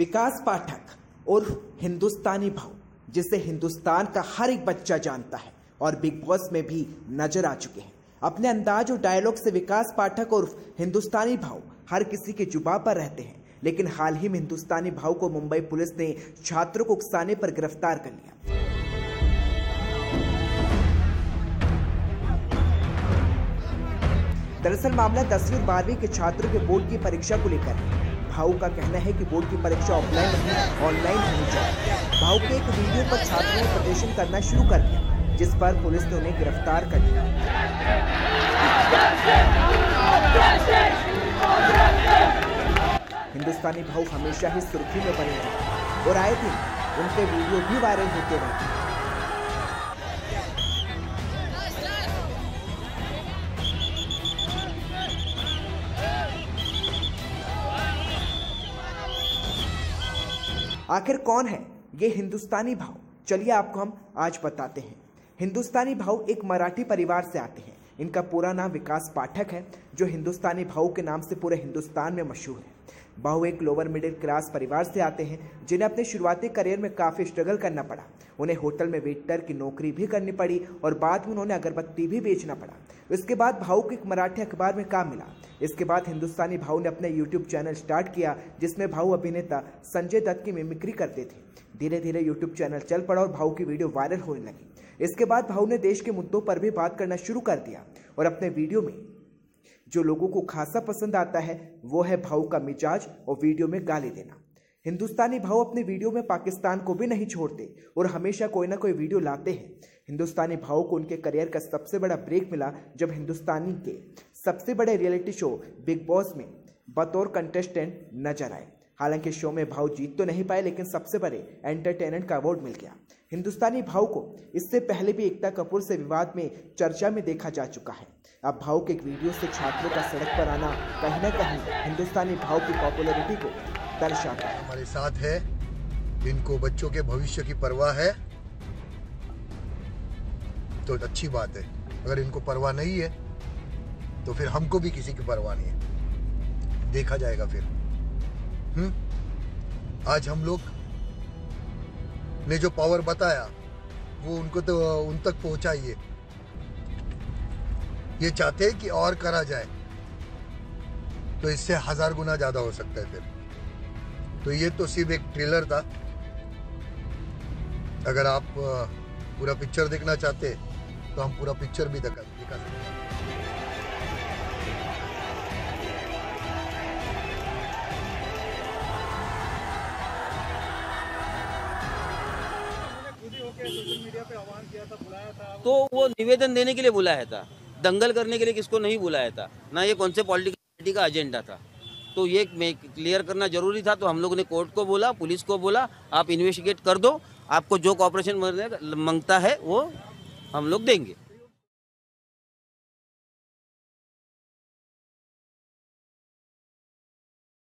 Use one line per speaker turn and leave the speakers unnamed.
विकास पाठक और हिंदुस्तानी भाव, जिसे हिंदुस्तान का हर एक बच्चा जानता है और बिग बॉस में भी नजर आ चुके हैं। अपने अंदाज और डायलॉग से विकास पाठक और हिंदुस्तानी भाव हर किसी के जुबान पर रहते हैं, लेकिन हाल ही में हिंदुस्तानी भाव को मुंबई पुलिस ने छात्रों को उकसाने पर गिरफ्तार कर लिया। दरअसल मामला 10वीं और 12वीं के छात्रों के बोर्ड की परीक्षा को लेकर है। भाऊ का कहना है कि बोर्ड की परीक्षा ऑफलाइन नहीं ऑनलाइन होनी चाहिए। भाऊ के एक वीडियो पर छात्रों ने प्रदर्शन करना शुरू कर दिया, जिस पर पुलिस ने उन्हें गिरफ्तार कर लिया। हिंदुस्तानी भाऊ हमेशा ही सुर्खी में बने रहते और आए दिन उनके वीडियो भी वायरल होते रहते हैं। आखिर कौन है ये हिंदुस्तानी भाव? चलिए आपको हम आज बताते हैं। हिंदुस्तानी भाव एक मराठी परिवार से आते हैं। इनका पूरा नाम विकास पाठक है, जो हिंदुस्तानी भाव के नाम से पूरे हिंदुस्तान में मशहूर है। भाव एक लोअर मिडिल क्लास परिवार से आते हैं, जिन्हें अपने शुरुआती करियर में काफ़ी स्ट्रगल करना पड़ा। उन्हें होटल में वेटर की नौकरी भी करनी पड़ी और बाद में उन्होंने अगरबत्ती भी बेचना पड़ा। इसके बाद भाव को एक मराठी अखबार में काम मिला। इसके बाद हिंदुस्तानी भाव ने अपना यूट्यूब चैनल स्टार्ट किया, जिसमें भाव अभिनेता संजय दत्त की मिमिक्री करते थे। धीरे धीरे यूट्यूब चैनल चल पड़ा और भाव की वीडियो वायरल होने लगी। इसके बाद भाव ने देश के मुद्दों पर भी बात करना शुरू कर दिया और अपने वीडियो में जो लोगों को खासा पसंद आता है वो है भाव का मिजाज और वीडियो में गाली देना। हिंदुस्तानी भाव अपने वीडियो में पाकिस्तान को भी नहीं छोड़ते और हमेशा कोई ना कोई वीडियो लाते हैं। हिंदुस्तानी भाव को उनके करियर का सबसे बड़ा ब्रेक मिला जब हिंदुस्तानी के सबसे बड़े रियलिटी शो बिग बॉस में बतौर कंटेस्टेंट नजर आए। हालांकि शो में भाव जीत तो नहीं पाए, लेकिन सबसे बड़े एंटरटेनमेंट का अवार्ड मिल गया। हिंदुस्तानी भाव को इससे पहले भी एकता कपूर से विवाद में चर्चा में देखा जा चुका है। अब भाव के एक वीडियो से छात्रों का सड़क पर आना कहीं ना कहीं हिंदुस्तानी भाव की पॉपुलैरिटी को दर्शाता है।
हमारे साथ है, इनको बच्चों के भविष्य की परवाह है तो अच्छी बात है। अगर इनको परवाह नहीं है तो फिर हमको भी किसी की परवाह नहीं है, देखा जाएगा फिर। आज हम लोग ने जो पावर बताया वो उनको तो उन तक पहुंचाइए। ये चाहते हैं कि और करा जाए तो इससे 1000 गुना ज्यादा हो सकता है फिर। तो ये तो सिर्फ एक ट्रेलर था। अगर आप पूरा पिक्चर देखना चाहते तो हम पूरा पिक्चर भी दिखा सकते हैं।
सोशल मीडिया पे आह्वान किया था, बुलाया था,
तो वो निवेदन देने के लिए बुलाया था, दंगल करने के लिए किसको नहीं बुलाया था ना। ये कौन से पॉलिटिकल पार्टी का एजेंडा था, तो ये क्लियर करना जरूरी था। तो हम लोगों ने कोर्ट को बोला, पुलिस को बोला, आप इन्वेस्टिगेट कर दो, आपको जो कॉपरेशन मांगता है वो हम लोग देंगे।